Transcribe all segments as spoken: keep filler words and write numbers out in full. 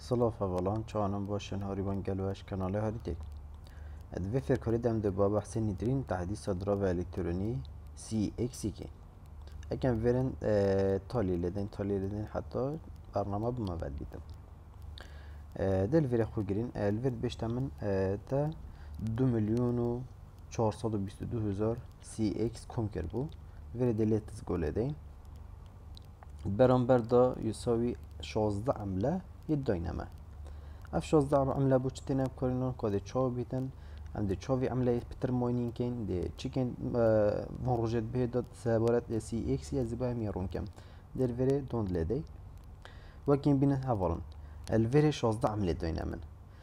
سلاف فلان چانم باشن هاری بان گلوش کاناله هاری تک ادوی فکری دم ده با بحث نیدرین تحدیث صدرا و الکترونی سی اکسی که اکن ورن تالی لدن تالی لدن حتی برنامه بمواد بیتم دل ویر خو گرین الوید بیشتر من تا دو میلیون و چهارصد و بیست و دو هزار سی اکس کم کرد بو ویر دلیتز گله دین برانبر دا یساوی شازده عمله یه داینامه اف شازده عمله بو چتینه بکارینان که چاو بیتن هم ده چاوی عمله پتر ماینین کن ده چیکن من روجت به داد سبارت سی اکس یا زبای میارون کم در وره دوند لده وکین بینه هوالن الوره شازده عمله داینامن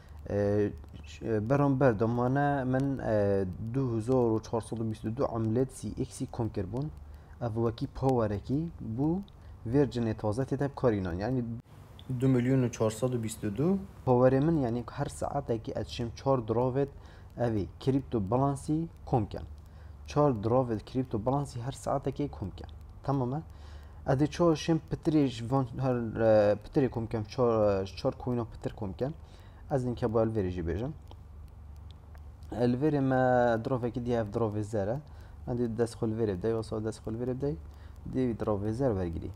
برانبر دمانه من دو هزار و چهارصد و بیست و دو عملت سی اکسی کم کربون اف وکی پاورکی بو ویرجن تازه تتب کارینان یعنی دو میلیون و چهارصد و بیست و دو پاور من یعنی هر ساعت اکی اتشم چهار دراوت اوی کریپتو بالانسی کم کن چهار دراوت کریپتو بالانسی هر ساعت اکی کم کن تمامه ادی چهار شم پتریش وان هر پتری کم کن چهار چهار کوینو پتر کم کن از این که با الوریجی بیجم الوری ما دراوه کی دیه دراوه زره عندي دست خل وير بداي وصل دست خل وير بداي دي دراوفيزر برجلي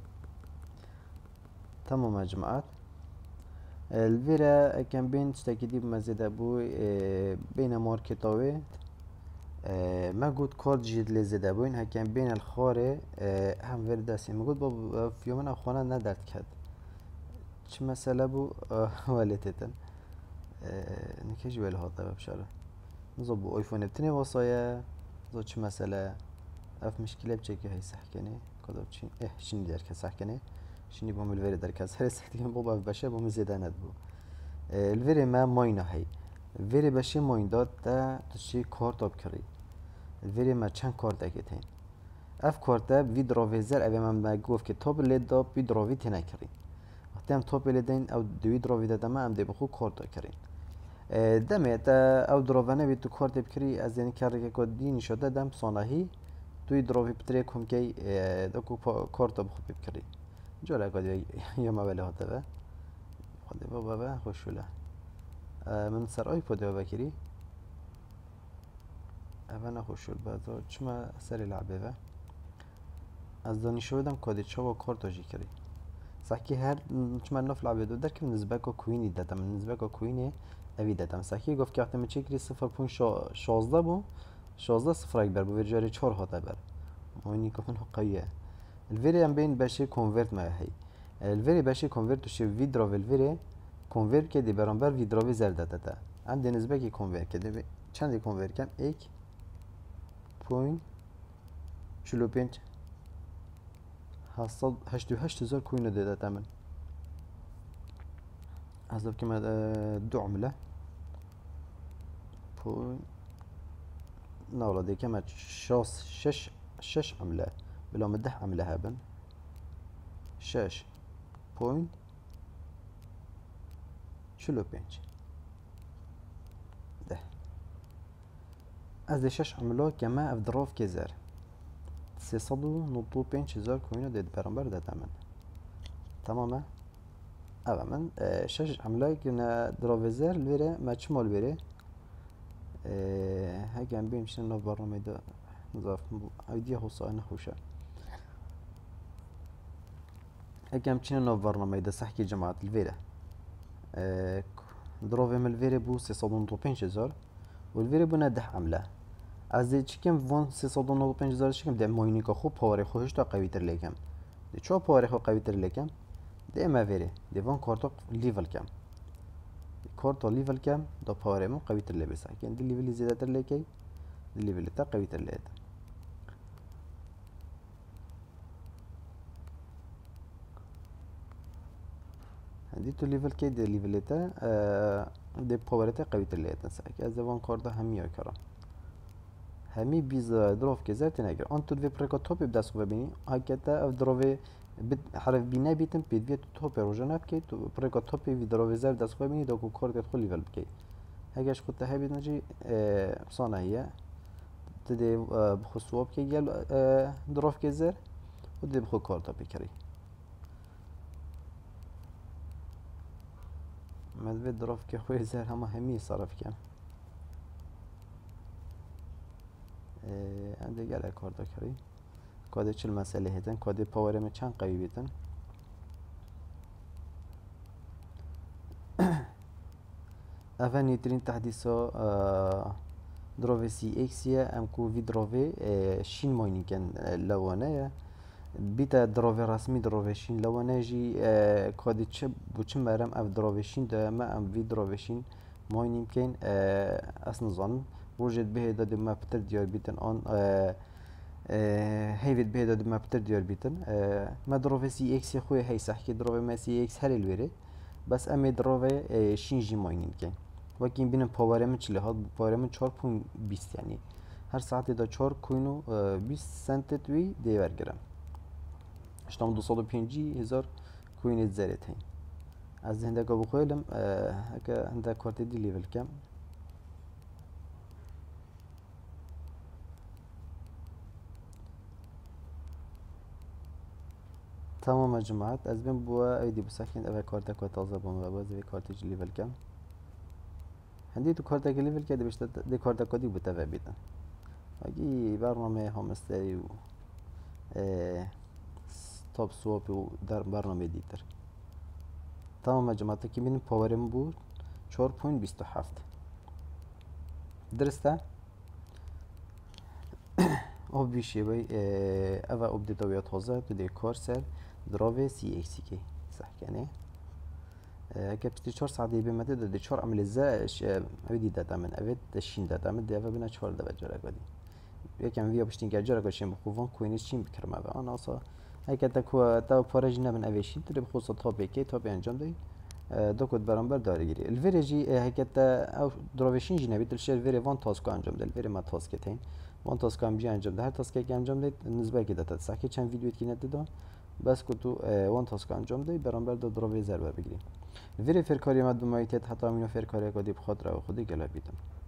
تمام يا جماعة الفيرا كان بين تشتكي بمزيد ابو بين ماركتاوي ما قلت كارد جديد لزيد ابوين هكان بين الخاري هم وير داسي ما قلت باب في يومنا اخوانا ندرت كد چه مسألة بو والتتن نكيج ويل هذا بشارة نظبو ايفون بتني وصايا زود چه مسألة اف مشكلة بچه هاي سحكني كذا بچين اه شني در كه سحكني شني بوم الفيري در كه سر سحكني بابا بشه بوم زيادة ندبو الفيري ما ماينه هاي الفيري بشه ماين داد تا تشي كارت اب كري الفيري ما چند كارت اكتين اف كارت في دراويزر اوه من بگوف که توب لید دا بي دراوي تنه كري وقتی هم توب لیدین او دوی دراوي دادم هم دی بخو كارت كرين دمت او دراوانه بی تو کارت بکری از یعنی کاری که دینی شده دم صناعی توی دراوی پتری کم کی دکو کارت بخو بکری جوله قدی یا ما ولی هاته و خدای بابا و خوشوله من سر آیپاد ها بکری اول نخوشول بعد چما سر لعبه و از دانشجو بدم کادی چا و کارت آجی کری سعی هر چما نف لعبه دو در که نسبت کو کوینی دادم نسبت کو کوینی اوی دادم سعی گفت که وقتی من چکری صفر پوین شازده بو شازده صفر اکبر بو ورجاری چهار هاته بر ماینی کفن حقیقیه الویری هم بین بشه کنورت ما هی الویری بشه کنورت توشه ویدرا الویری کنورت که دی برانبر ویدراوی زرده داده هم دی نسبت که کنورت که دی چند دی کنورت کم ایک پوین چلو پنج هشت و هشت هزار کوین داده تمن حسب که من دو عمله پوین نولا دي كما شاس شش شش عملة بلا مده عملة هابن شش بوين شلو بينج ده از شش عملة كما افدراف كزر سيصدو نطو بينج هزار كوينة ديد برامبر ده تمن تماما اما من شش عملة كنا درافزر ليرة ما تشمال بيري هاگه هم بیم چنین نو برنامه دا نظاف ایدیا حوصا نخوشه هاگه هم چنین نو برنامه دا سحکی جماعت الویره دراوه من الویره بو سیصد و نود و پنج هزار و الویره بو نده عمله از دی چکم وان سیصد و نود و پنج هزار چکم دی ماینی که خوب پاوری خوش تا قوی تر لیکم دی چو پاوری خو قوی تر لیکم دی اما ویره دی وان کارتا لیول کم کارت لیول کم دا پاور من قوی تر لبسه که دی لیولی زیاده تر لیکی دی لیولی تا قوی تر لید دی تو لیول که دی لیولی تا دی پاور تا قوی تر لید نسا که از وان کارت همی ها کرم همی بیز دراف که زرتی نگر آن تو دوی پرکا توپی بدست خواه بینی هاکه تا اف درافه حرف بینه بیتم پیدوی تو توپ روزه نبکی تو پرکا توپی وی دراوه زر دست خواه بینی دا کو کارت خود لیول بکی هگهش خود تهی بید نجی صانعیه تدی بخو سواب که گل دراف که زر و دی بخو کارتا بکری مدوی دراف که خوی زر همه همی صرف کن ام دیگه الان کار دکاری کاده چل مسئله هستن کاده پاورم چند قوی بیتن اول نیترین تحدیثا دراوه سی ایکسیه ام کو وی دراوه شین ماینی کن لوانه بیتا دراوه رسمی دراوه شین لوانه جی کاده چه بو چه مرم اف دراوه شین ده ما ام وی دراوه شین ماینی کن اصلا زن وجد به داده ما بتر دیار بیتن آن هیوید به داده ما بتر دیار بیتن ما دراوه سی ایکسی خوی هی صحکی دراوه ما سی ایکس هر الویره بس ام دراوه شین جی ماینی کن وکی بینم پاورم چله هات پاورم چهار پون بیست یعنی هر ساعتی دا چهار کوینو بیست سنت توی دیور گرم اشتام دوصد و پنجی هزار کوین زرت هین از هنده که بخویلم هکه هنده کارت دی لیول کم تمام جماعت از بین بوا ایدی بسخین اوه کارت که تازه بام و باز اوه کارت جی لیول کم هندی تو کارت که لیول کرده بشته دی کارت که دی بوده و بیدن اگه برنامه همستری و تاپ سواب و در برنامه دیتر تمام جماعت که بینیم پاورم بود چهار پوینت بیست و هفت درسته؟ او بیشی بای اوه ابدیت آویا تازه تو دی کار سر دراوه سی ایکسی که صح کنه که پشتی چهار ساعتی بیمته داده چهار عمل زش اوی دی داده من اوی دشین داده من دیوه بینه چهار دوه جاره کدی یکم ویا پشتین که جاره کشیم بخوفان کوینش چیم بکرمه و آن آسا هیکه تا کو تا پارج نبن اویشی تری بخوصا تا بکی تا به انجام دی دو کد برانبر داره گیری الویره جی هیکه تا او دراوشین جی نبید الشیر الویره وان تاسکو انجام ده الویره ما تاسکه تین وان تاسکو هم جی انجام ده هر تاسکه که انجام ده نسبه که داده ساکی چند ویدیویت که ندیدم بس که تو وان تاسکو انجام ده برانبر دو دراوی ضربه بگیریم الویره فرکاری مد بمایتیت حتی امینو فرکاری کدی بخاطر و خودی گله بیدم